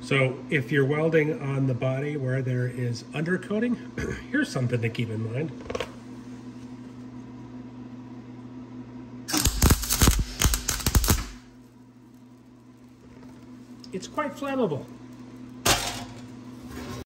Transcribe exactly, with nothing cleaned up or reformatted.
So if you're welding on the body where there is undercoating, here's something to keep in mind. It's quite flammable.